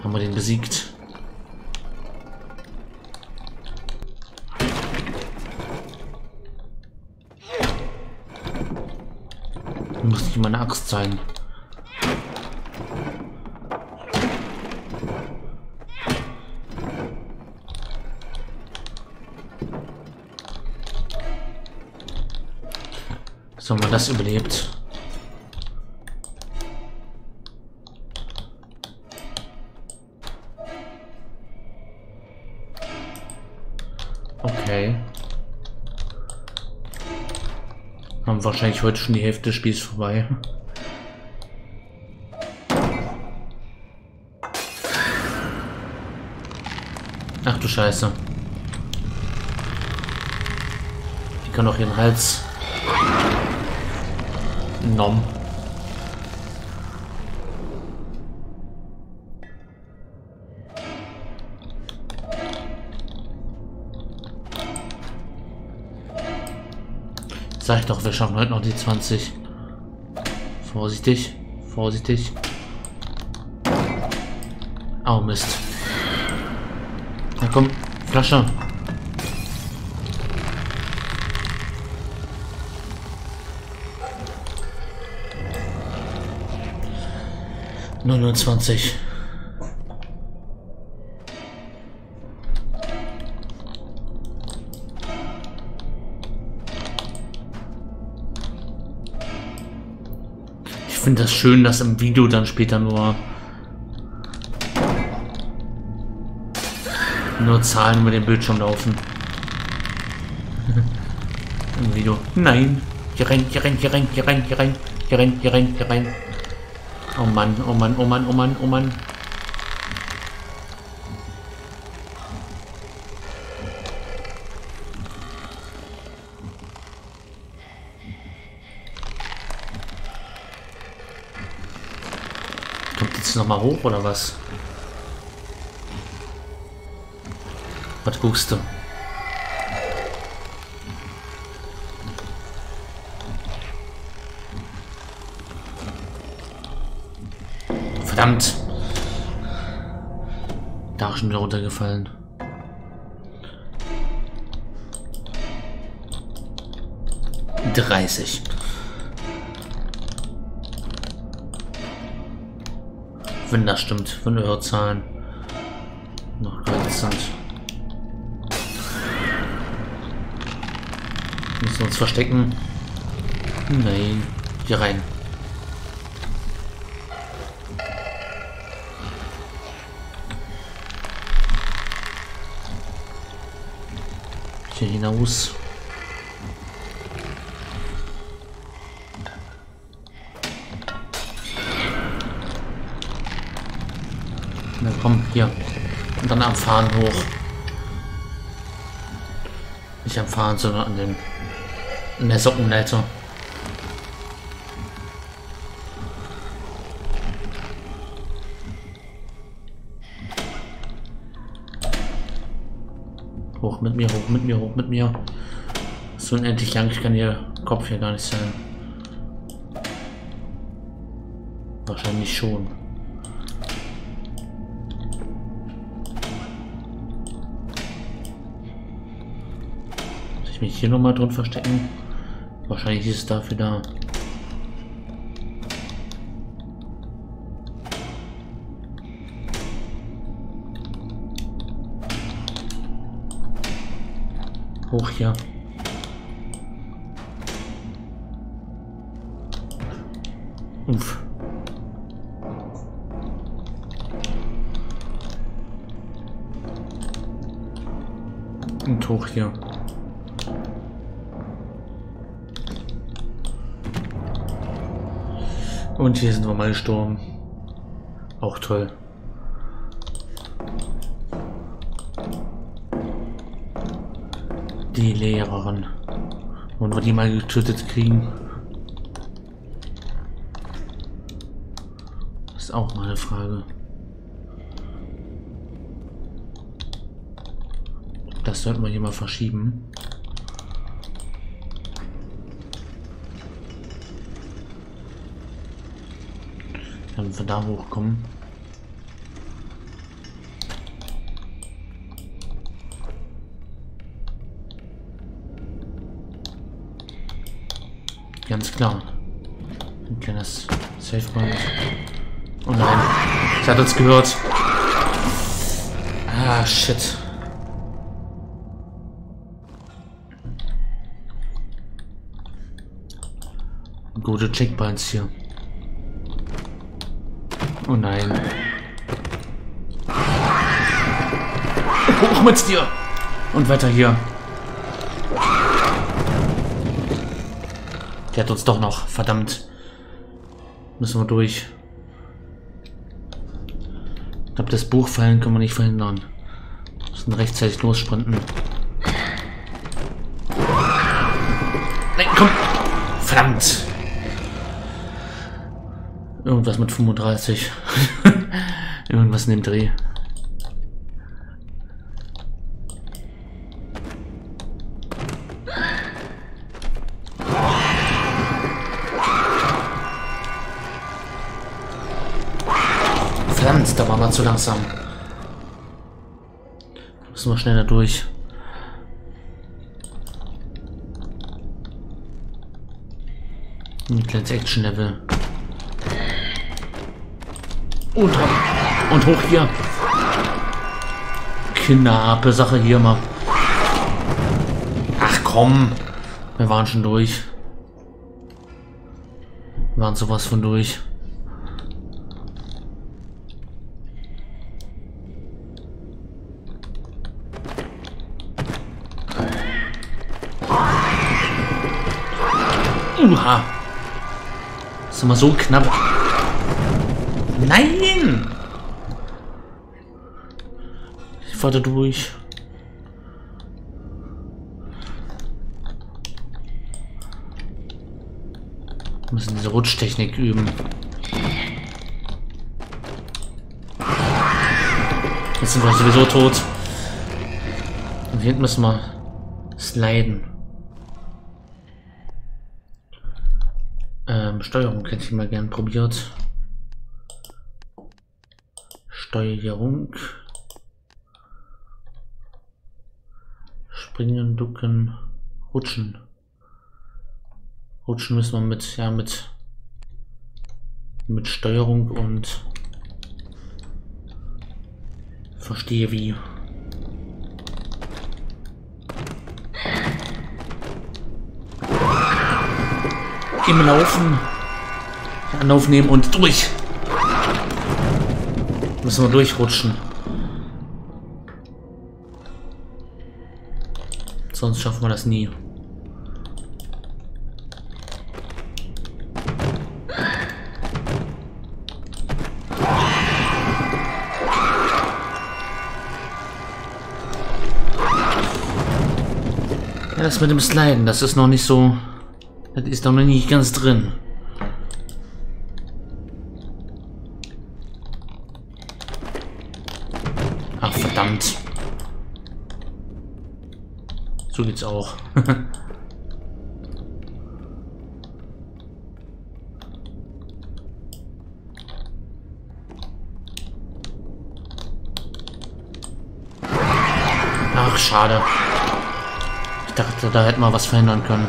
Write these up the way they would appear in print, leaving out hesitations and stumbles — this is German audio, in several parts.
Haben wir den besiegt? Muss nicht meine Axt sein. So, haben wir das überlebt. Okay. Haben wahrscheinlich heute schon die Hälfte des Spiels vorbei. Ach du Scheiße. Die kann doch ihren Hals. Nom. Sag ich doch, wir schaffen heute noch die 20. Vorsichtig, vorsichtig. Oh Mist. Na komm, Flasche. Nur 29. Ich finde das schön, dass im Video dann später nur Zahlen über den Bildschirm laufen. Im Video. Nein. Hier rein, hier rein, hier rein, hier rein, hier rein, hier rein, hier rein, hier rein. Oh Mann, oh Mann, oh Mann, oh Mann, oh Mann. Kommt jetzt noch mal hoch oder was? Was guckst du? Verdammt! Da ist schon wieder runtergefallen. $30. Wenn das stimmt, wenn eure Zahlen noch korrekt sind. Müssen wir uns verstecken? Nein, hier rein. Hier hinaus. Na komm, hier. Und dann am Fahren hoch. Nicht am Fahren, sondern an den in der Sockenleiter. Hoch mit mir, hoch mit mir, hoch mit mir. So unendlich lang kann ihr Kopf hier gar nicht sein. Wahrscheinlich schon. Muss ich mich hier nochmal drin verstecken? Wahrscheinlich ist es dafür da. Hoch hier. Uff. Und hoch hier. Und hier sind wir mal gestorben. Auch toll. Die Lehrerin. Und wir die mal getötet kriegen. Das ist auch mal eine Frage. Das sollten wir hier mal verschieben. Damit wir da hochkommen. Ganz klar. Ein kleines Safe Point. Oh nein. Sie hat uns gehört. Ah, shit. Gute Checkpoints hier. Oh nein. Hoch mit dir! Und weiter hier. Der hat uns doch noch. Verdammt. Müssen wir durch. Ich glaube, das Buch fallen können wir nicht verhindern. Wir müssen rechtzeitig lossprinten. Nein, komm! Verdammt! Irgendwas mit 35. Irgendwas in dem Dreh. Verdammt, da waren wir zu langsam. Müssen wir schneller durch. Ein kleines Action-Level. Und hoch hier. Knappe Sache hier mal. Ach komm. Wir waren schon durch. Wir waren sowas von durch. Uha. Das ist immer so knapp. Nein! Ich fahre da durch. Wir müssen diese Rutschtechnik üben. Jetzt sind wir sowieso tot. Und hier hinten müssen wir sliden. Steuerung hätte ich mal gern probiert. Steuerung. Springen, ducken, rutschen. Rutschen müssen wir mit, ja, mit Steuerung und verstehe wie. Im Laufen. Anlauf nehmen und durch. Müssen wir durchrutschen. Sonst schaffen wir das nie. Ja, das mit dem Sliden, das ist noch nicht so... Das ist noch nicht ganz drin. Ach, verdammt. So geht's auch. Ach, schade. Ich dachte, da hätten wir was verhindern können.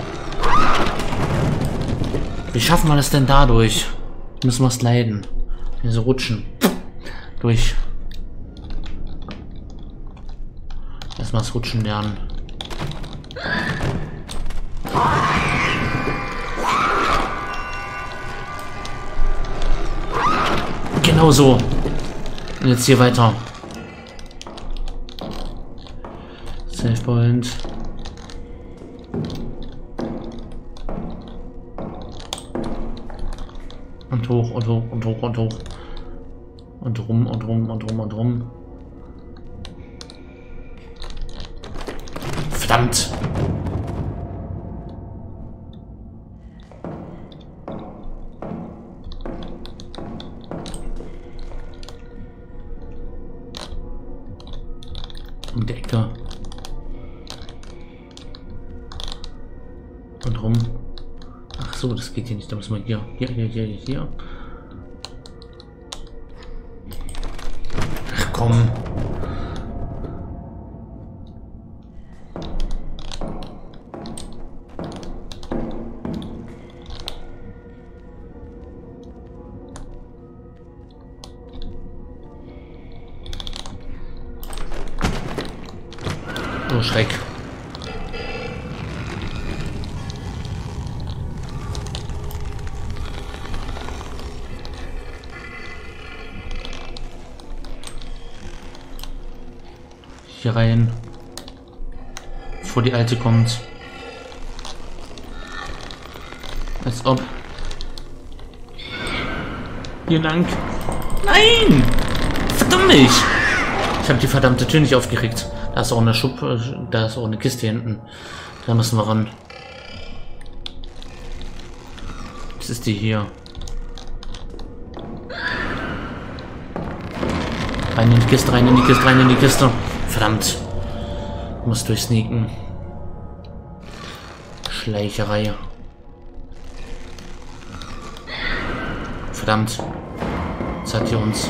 Wie schaffen wir das denn dadurch? Müssen wir es leiden. Hier so rutschen. Durch. Erstmal das Rutschen lernen. Genau so. Und jetzt hier weiter. Save Point. Und hoch und hoch und hoch und hoch. Und rum und rum und rum und rum. Verdammt! Um die Ecke. Und rum. Ach so, das geht hier nicht. Da müssen wir hier. Hier. Ach komm. Oh, Schreck. Hier rein. Bevor die Alte kommt. Als ob. Vielen Dank. Nein! Verdammt mich! Ich habe die verdammte Tür nicht aufgeregt. Da ist auch eine da ist auch eine Kiste hinten. Da müssen wir ran. Was ist die hier? Rein in die Kiste, rein in die Kiste, rein in die Kiste. Verdammt. Ich muss durchsneaken. Schleicherei. Verdammt. Jetzt hat hier uns.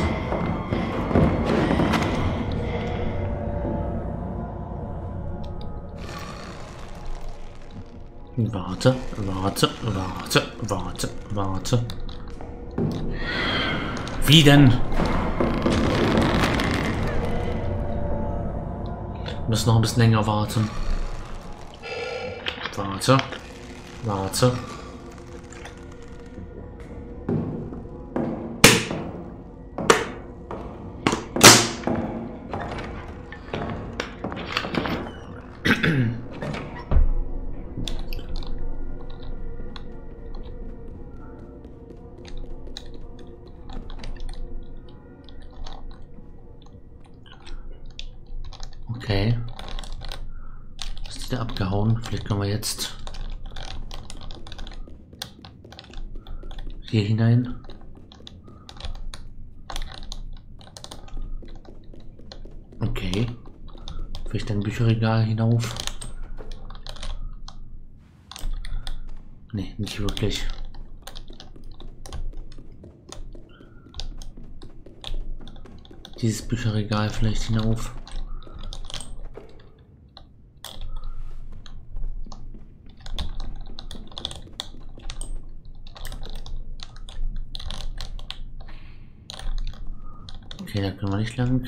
Warte, warte, warte, warte, warte. Wie denn? Wir müssen noch ein bisschen länger warten. Warte. Warte. Okay. Ist der abgehauen? Vielleicht können wir jetzt hier hinein. Okay. Vielleicht ein Bücherregal hinauf. Nee, nicht wirklich. Dieses Bücherregal vielleicht hinauf. Okay, da können wir nicht lang.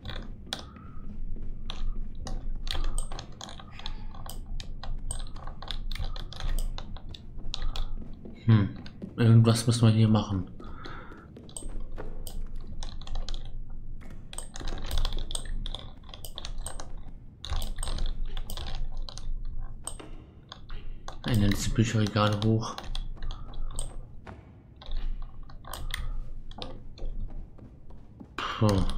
Irgendwas müssen wir hier machen. Eine letzte Bücherregale hoch. Puh.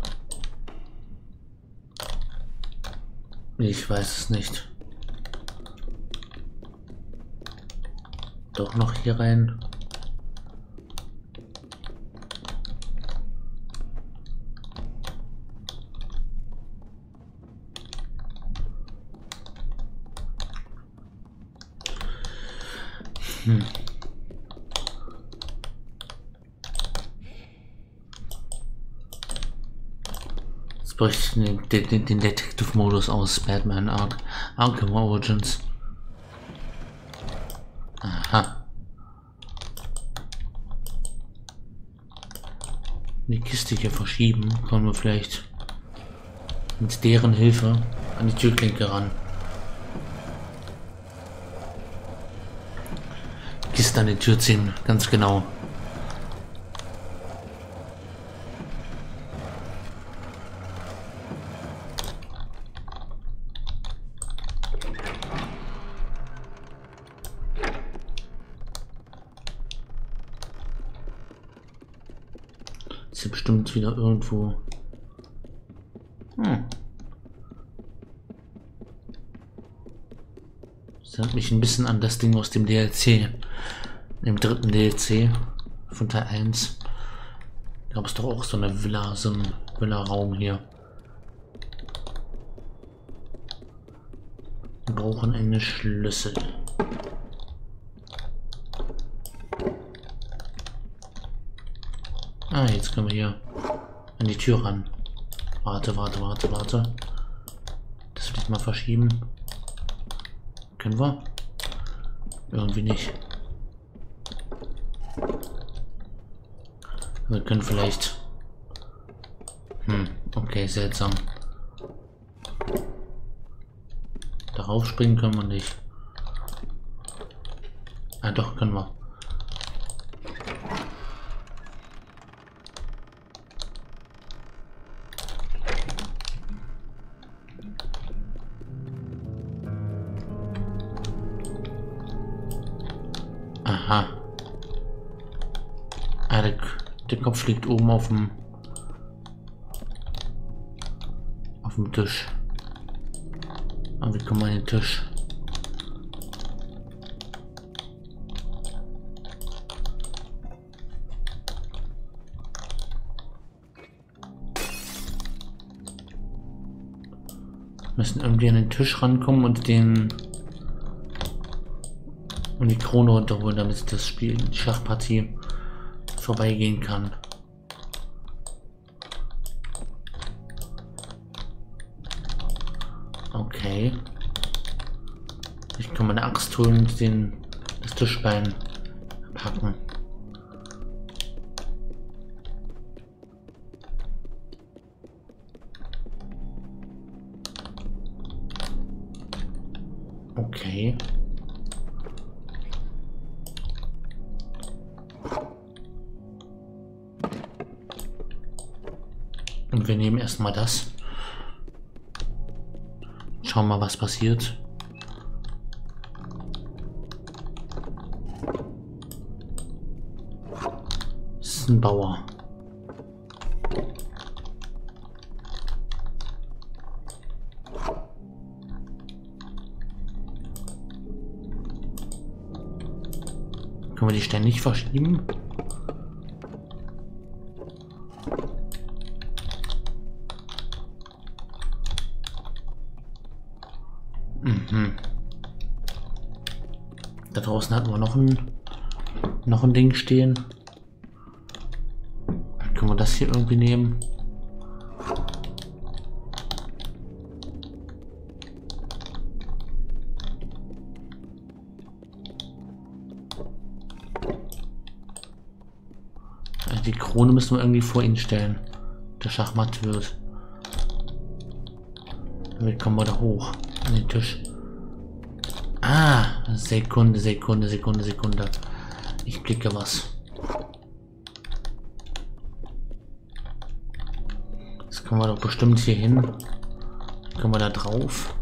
Ich weiß es nicht. Doch noch hier rein. Jetzt bräuchte ich den Detective-Modus aus Batman Arkham Origins. Aha. Die Kiste hier verschieben, kommen wir vielleicht mit deren Hilfe an die Türklinke ran. Kiste an die Tür ziehen, ganz genau. Ist hier bestimmt wieder irgendwo. Das erinnert mich ein bisschen an das Ding aus dem DLC. Im dritten DLC von Teil 1. Da gab es doch auch so eine Villa, so ein Villa-Raum hier. Wir brauchen einen Schlüssel. Ah, jetzt können wir hier an die Tür ran. Warte, warte, warte, warte. Das will ich mal verschieben. Können wir? Irgendwie nicht. Wir können vielleicht... okay, seltsam. darauf springen können wir nicht. Ah, doch, können wir. Aha. Ah, der Kopf liegt oben auf dem Tisch. Und wie kommen wir an den Tisch? Müssen irgendwie an den Tisch rankommen und die Krone runterholen, damit das Spiel, die Schachpartie vorbeigehen kann. Okay. Ich kann meine Axt holen und das Tischbein packen. Okay. Und wir nehmen erstmal das. Schauen mal, was passiert. Das ist ein Bauer. Können wir die ständig verschieben? Mhm. Da draußen hatten wir noch ein Ding stehen. Können wir das hier irgendwie nehmen? Die Krone müssen wir irgendwie vor ihn stellen. Der Schachmatt wird. Damit kommen wir da hoch an den Tisch. Ah, Sekunde. Ich blicke was. Das können wir doch bestimmt hier hin. Können wir da drauf?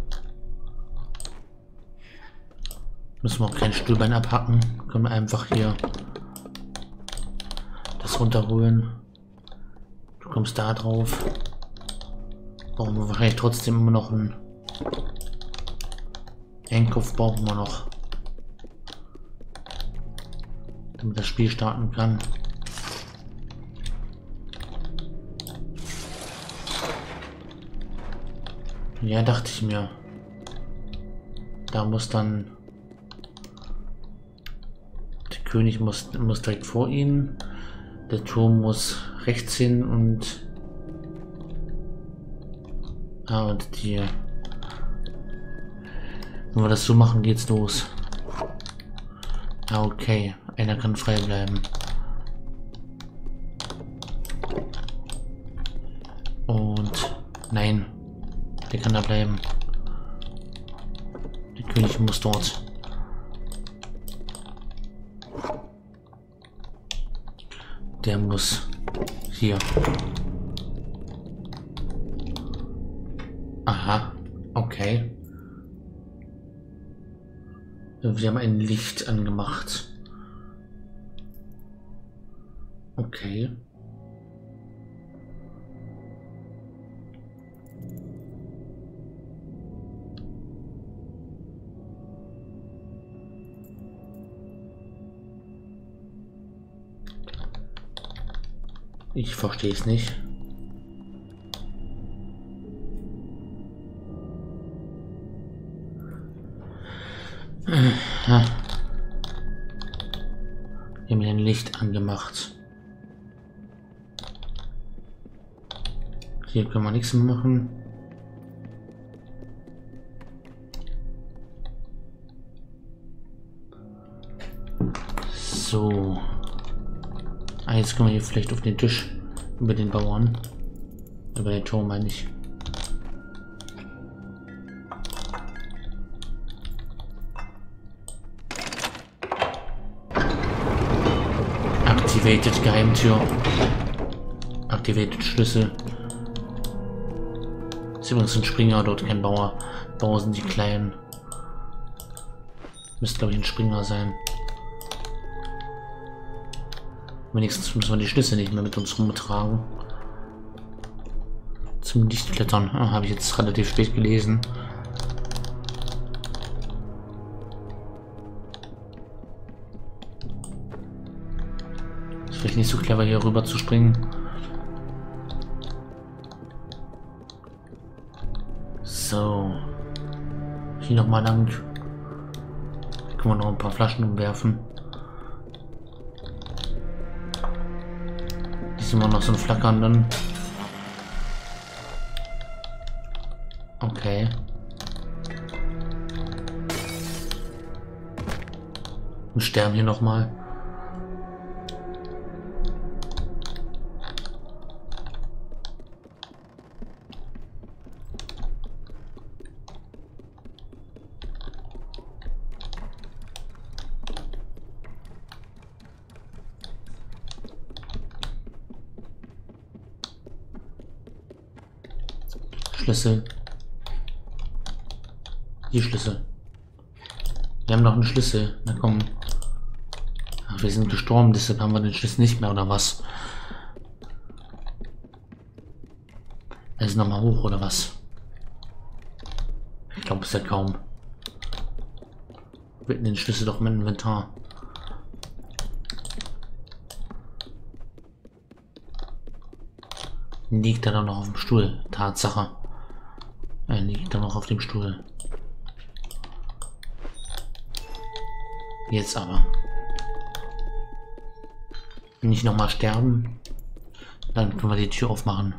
Müssen wir auch kein Stuhlbein abhacken. Können wir einfach hier das runterholen. Du kommst da drauf. Brauchen wir wahrscheinlich trotzdem immer noch einen Kopf brauchen wir noch, damit das Spiel starten kann. Ja, dachte ich mir. Da muss dann der König muss direkt vor ihnen. Der Turm muss rechts hin und die. Wenn wir das so machen, geht's los. Ah, okay. Einer kann frei bleiben. Und nein, der kann da bleiben. Der König muss dort. Der muss hier. Aha, okay. Wir haben ein Licht angemacht. Okay. Ich verstehe es nicht. Wir haben ein Licht angemacht. Hier können wir nichts mehr machen. So. Ah, jetzt können wir hier vielleicht auf den Tisch über den Bauern. Über den Turm meine ich. Activated Geheimtür. Activated Schlüssel. Ist übrigens ein Springer, dort kein Bauer. Bauer sind die Kleinen. Müsste, glaube ich, ein Springer sein. Wenigstens müssen wir die Schlüssel nicht mehr mit uns rumtragen. Zum Lichtklettern. Ah, habe ich jetzt relativ spät gelesen. Ist vielleicht nicht so clever, hier rüber zu springen. So. Hier nochmal lang. Hier können wir noch ein paar Flaschen umwerfen. Hier sind wir noch so ein flackernden. Okay. Wir sterben hier nochmal. Schlüssel. Die Schlüssel. Wir haben noch einen Schlüssel. Na komm. Ach, wir sind gestorben, deshalb haben wir den Schlüssel nicht mehr, oder was? Er ist nochmal hoch, oder was? Ich glaube es ja kaum. Wir hätten den Schlüssel doch im Inventar. Liegt er dann noch auf dem Stuhl? Tatsache. Er liegt dann noch auf dem Stuhl. Jetzt aber. Nicht nochmal sterben. Dann können wir die Tür aufmachen.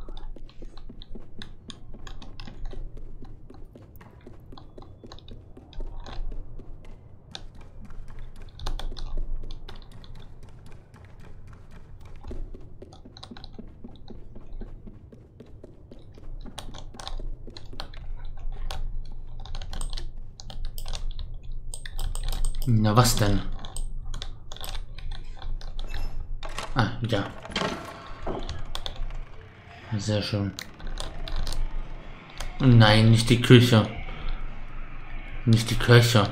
Na was denn? Ah, ja. Sehr schön. Nein, nicht die Küche. Nicht die Köche.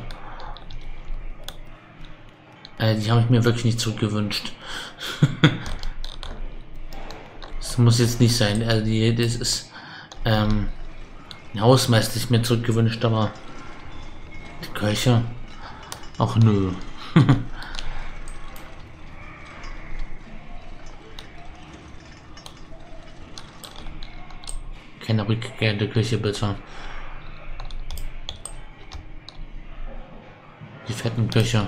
Die habe ich mir wirklich nicht zurückgewünscht. Das muss jetzt nicht sein. Das ist ein Hausmeister ich mir zurückgewünscht, aber die Köche. Ach nö. Keine Rückkehr in der Küche, bitte. Die fetten Köche.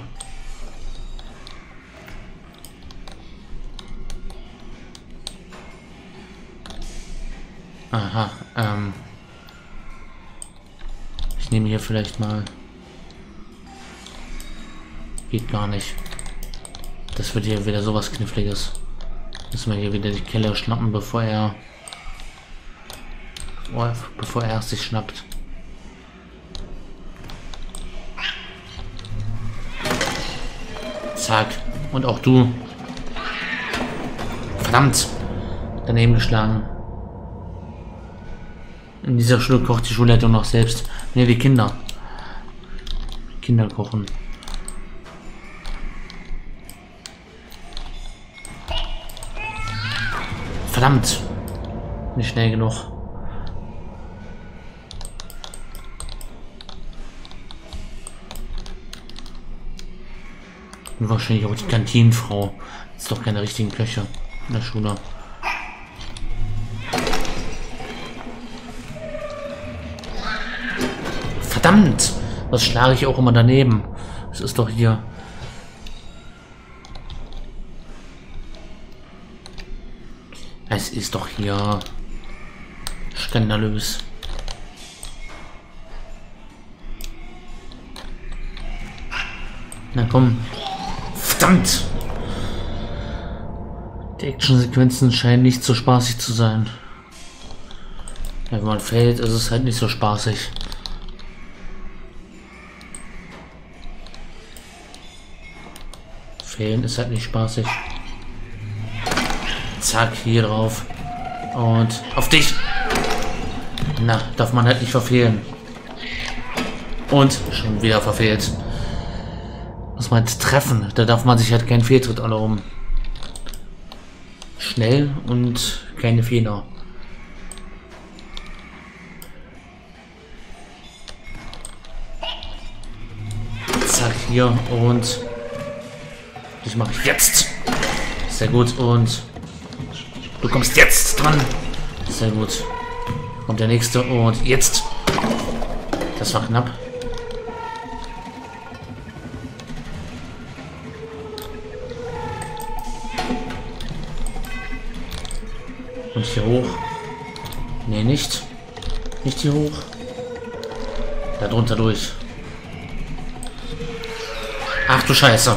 Aha, ich nehme hier vielleicht mal... Geht gar nicht. Das wird hier wieder sowas Kniffliges. Müssen wir hier wieder die Kelle schnappen, bevor er sich schnappt. Zack. Und auch du. Verdammt. Daneben geschlagen. In dieser Schule kocht die Schulleitung noch selbst. Ne, die Kinder. Kinder kochen. Verdammt! Nicht schnell genug. Und wahrscheinlich auch die Kantinenfrau. Ist doch keine richtigen Köche in der Schule. Verdammt! Was schlage ich auch immer daneben? Es ist doch hier. Es ist doch hier skandalös. Na komm. Verdammt! Die Actionsequenzen scheinen nicht so spaßig zu sein. Ja, wenn man fällt, ist es halt nicht so spaßig. Fällen ist halt nicht spaßig. Zack, hier drauf. Und auf dich. Na, darf man halt nicht verfehlen. Und schon wieder verfehlt. Muss man jetzt treffen. Da darf man sich halt keinen Fehltritt erlauben. Schnell und keine Fehler. Zack, hier und das mache ich jetzt. Sehr gut und du kommst jetzt dran. Sehr gut. Kommt der nächste und jetzt. Das war knapp. Und hier hoch. Nee, nicht. Nicht hier hoch. Da drunter durch. Ach du Scheiße.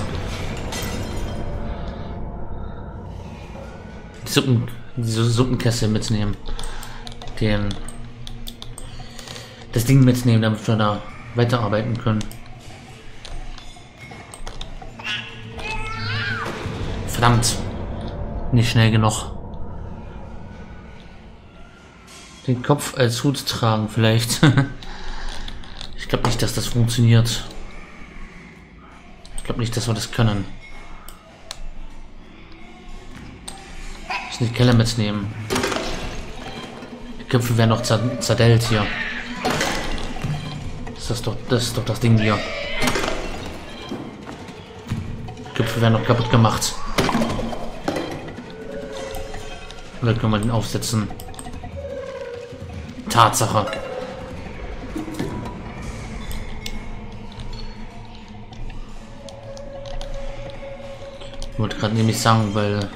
Diese Suppenkessel mitnehmen. Das Ding mitnehmen, damit wir da weiterarbeiten können. Verdammt. Nicht schnell genug. Den Kopf als Hut tragen vielleicht. Ich glaube nicht, dass das funktioniert. Ich glaube nicht, dass wir das können. Ich muss die Keller mitnehmen. Die Köpfe werden noch zerdellt hier. Das ist doch das Ding hier. Die Köpfe werden noch kaputt gemacht. Oder können wir den aufsetzen? Tatsache. Ich wollte gerade nämlich sagen, weil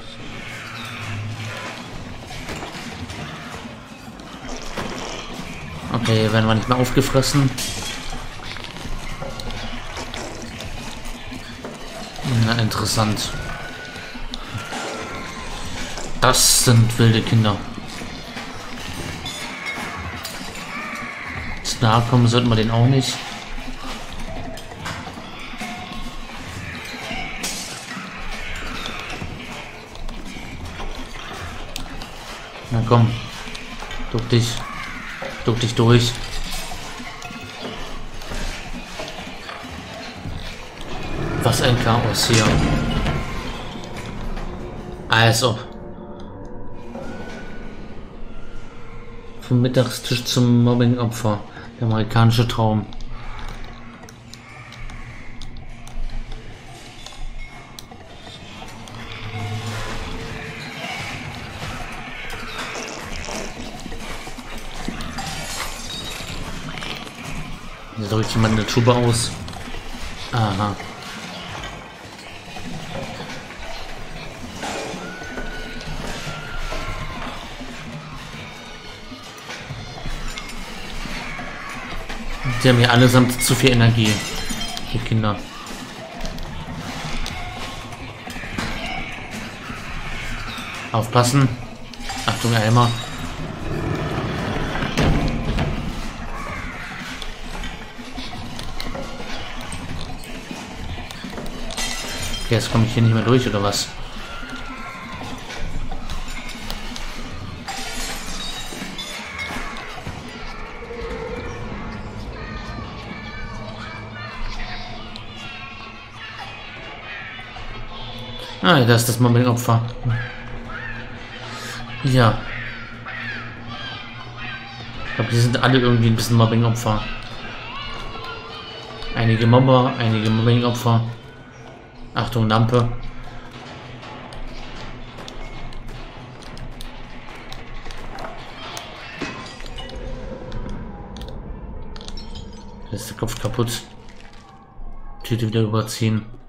okay, werden wir nicht mehr aufgefressen. Na, interessant. Das sind wilde Kinder. Zu nahe kommen sollten wir den auch nicht. Na komm, duck dich durch. Was ein Chaos hier. Als ob. Vom Mittagstisch zum Mobbing-Opfer. Der amerikanische Traum. Hier drückt jemand eine Tube aus. Aha. Die haben hier allesamt zu viel Energie. Die Kinder. Aufpassen. Achtung, Eimer. Okay, jetzt komme ich hier nicht mehr durch, oder was? Ah, das ist das Mobbing-Opfer. Ja. Ich glaube, die sind alle irgendwie ein bisschen Mobbing-Opfer. Einige Mobber, einige Mobbing-Opfer. Achtung, Lampe. Da ist der Kopf kaputt. Tüte wieder überziehen.